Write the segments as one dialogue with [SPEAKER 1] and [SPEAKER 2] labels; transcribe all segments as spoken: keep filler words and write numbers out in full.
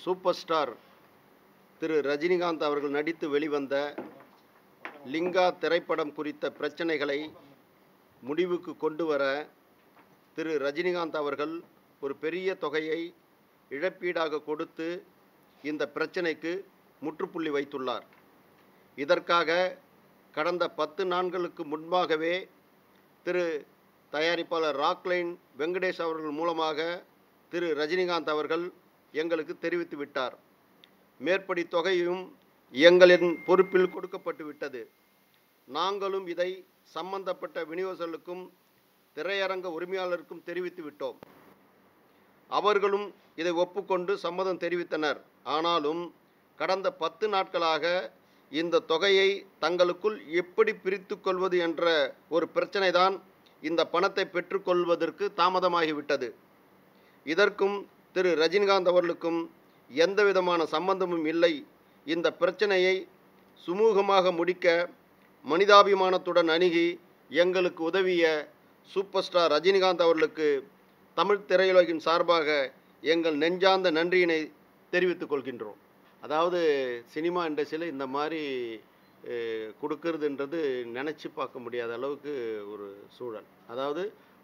[SPEAKER 1] Super star திரு ரஜினிகாந்த் அவர்கள் நடித்து வெளிவந்த லிங்கா திரைப்படம் குறித்த பிரச்சனைகளை முடிவுக்கு கொண்டு வர திரு ரஜினிகாந்த் அவர்கள் ஒரு பெரிய தொகையை இழப்பீடாக கொடுத்து இந்த பிரச்சனைக்கு முற்றுப்புள்ளி வைத்துள்ளார். இதற்காக கடந்த பத்து நாட்களுக்கு முன்பாகவே திரு தயாரிப்பாளர் ராக்லைன் வெங்கடேஷ் அவர்கள் மூலமாக திரு ரஜினிகாந்த் அவர்கள் எங்களுக்கு தெரிவித்து விட்டார். மேற்படி தொகையும் எங்களின் பொறுப்பில் கொடுக்கப்பட்டு விட்டது. நாங்களும் இதை சம்பந்தப்பட்ட விநியோகர்களுக்கும் திரையரங்க உரிமையாளருக்கும் தெரிவித்து விட்டோம். அவர்களும் இதை ஒப்புக்கொண்டு சம்மதம் தெரிவித்தனர். ஆனாலும் கடந்த பத்து நாட்களாக இந்த தொகையை தங்களுக்குள் எப்படி பிரித்து கொள்வது என்ற ஒரு பிரச்சனை தான் இந்த பணத்தை பெற்றுக்கொள்வதற்கு தாமதமாகிவிட்டது. இதற்கும் திரு ரஜினிகாந்த் அவர்களுக்கும் எந்த விதமான சம்பந்தமும் இல்லை. இந்த பிரச்சனையை சுமூகமாக முடிக்க மனிதாபிமானத்துடன் அணுகி எங்களுக்கு உதவிய சூப்பர் ஸ்டார் ரஜினிகாந்த் அவர்களுக்கு தமிழ் திரையுலகின் சார்பாக எங்கள் நெஞ்சார்ந்த நன்றியினை தெரிவித்துக் கொள்கின்றோம். அதாவது சினிமா இண்டஸ்ட்ரியில் இந்த மாதிரி கொடுக்கறதுன்றது நினச்சி பார்க்க முடியாத அளவுக்கு ஒரு சூழல். அதாவது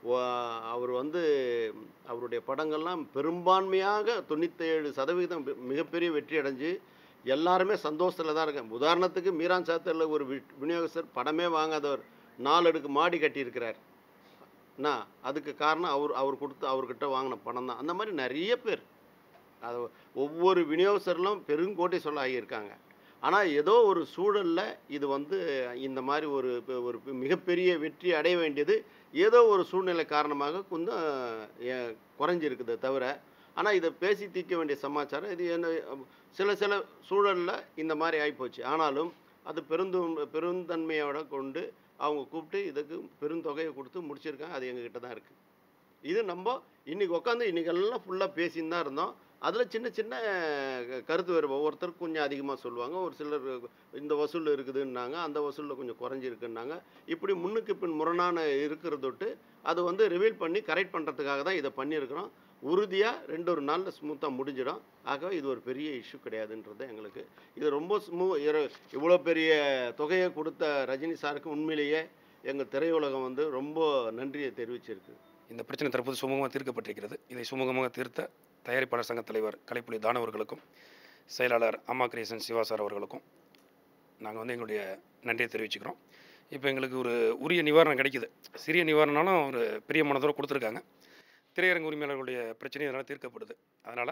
[SPEAKER 1] அவர் வந்து அவருடைய படங்கள்லாம் பெரும்பான்மையாக தொண்ணூற்றேழு சதவீதம் மிகப்பெரிய வெற்றி அடைஞ்சு எல்லாருமே சந்தோஷத்தில் தான் இருக்காங்க. உதாரணத்துக்கு மீரான் சாத்தரில் ஒரு விநியோகஸ்தர் படமே வாங்காதவர் நாலு அடுக்கு மாடி கட்டியிருக்கிறார். என்ன அதுக்கு காரணம் அவர் அவர் கொடுத்து அவர்கிட்ட வாங்கின பணம் தான். அந்த மாதிரி நிறைய பேர் அது ஒவ்வொரு விநியோகஸ்தர்களும் பெருங்கோட்டை சொல்ல ஆகியிருக்காங்க. ஆனால் ஏதோ ஒரு சூழலில் இது வந்து இந்த மாதிரி ஒரு ஒரு மிகப்பெரிய வெற்றி அடைய வேண்டியது ஏதோ ஒரு சூழ்நிலை காரணமாக கொஞ்சம் குறைஞ்சிருக்குது தவிர, ஆனால் இதை பேசி தீர்க்க வேண்டிய சமாச்சாரம் இது என்ன சில சில சூழலில் இந்த மாதிரி ஆகிப்போச்சு. ஆனாலும் அது பெருந்து பெருந்தன்மையோட கொண்டு அவங்க கூப்பிட்டு இதுக்கு பெருந்தொகையை கொடுத்து முடிச்சிருக்காங்க. அது எங்ககிட்ட தான் இருக்குது. இது நம்ம இன்றைக்கி உட்காந்து இன்றைக்கெல்லாம் ஃபுல்லாக பேசின்னு தான் இருந்தோம். அதில் சின்ன சின்ன கருத்து வேறு ஒவ்வொருத்தருக்கு கொஞ்சம் அதிகமாக சொல்லுவாங்க. ஒரு சிலர் இந்த வசூல் இருக்குதுன்னாங்க, அந்த வசூலில் கொஞ்சம் குறைஞ்சிருக்குன்னாங்க. இப்படி முன்னுக்கு பின் முரணான இருக்கிறதொட்டு அது வந்து ரிவீல் பண்ணி கரெக்ட் பண்ணுறதுக்காக தான் இதை பண்ணியிருக்கிறோம். உறுதியாக ரெண்டு ஒரு நாளில் ஸ்மூத்தாக முடிஞ்சிடும். ஆகவே இது ஒரு பெரிய இஷ்யூ கிடையாதுன்றது எங்களுக்கு. இது ரொம்ப ஸ்மூ இவ்வளோ பெரிய தொகையை கொடுத்த ரஜினி சாருக்கு உண்மையிலேயே எங்கள் திரையுலகம் வந்து ரொம்ப நன்றியை தெரிவிச்சிருக்கு.
[SPEAKER 2] இந்த பிரச்சனை தற்போது சுமூகமாக தீர்க்கப்பட்டிருக்கிறது. இதை சுமூகமாக தீர்த்த தயாரிப்பாளர் சங்க தலைவர் கலைப்புலி தான அவர்களுக்கும் செயலாளர் அம்மா கிரியேஷன் சிவா சார் அவர்களுக்கும் நாங்கள் வந்து எங்களுடைய நன்றியை தெரிவிச்சுக்கிறோம். இப்போ எங்களுக்கு ஒரு உரிய நிவாரணம் கிடைக்கிது. சிறிய நிவாரணம்னாலும் ஒரு பெரிய மனதோடு கொடுத்துருக்காங்க. திரையரங்கு உரிமையாளர்களுடைய பிரச்சனை இதனால் தீர்க்கப்படுது. அதனால்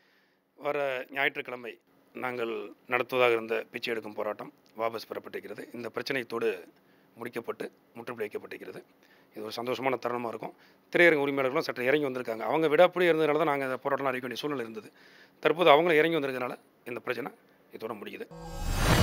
[SPEAKER 2] வர ஞாயிற்றுக்கிழமை நாங்கள் நடத்துவதாக இருந்த பிச்சை எடுக்கும் போராட்டம் வாபஸ் பெறப்பட்டிருக்கிறது. இந்த பிரச்சனைத்தோடு முடிக்கப்பட்டு முற்றுப்புள்ளி வைக்கப்பட்டிருக்கிறது. இது ஒரு சந்தோஷமான தருணமாக இருக்கும். திரையரங்கு உரிமையாளர்களும் சற்று இறங்கி வந்திருக்காங்க. அவங்க விடாப்படி இருந்ததுனால தான் நாங்கள் போராட்டம் அறிவிக்க வேண்டிய சூழ்நிலை இருந்தது. தற்போது அவங்களும் இறங்கி வந்திருக்கிறதுனால இந்த பிரச்சனை இதோட முடியுது.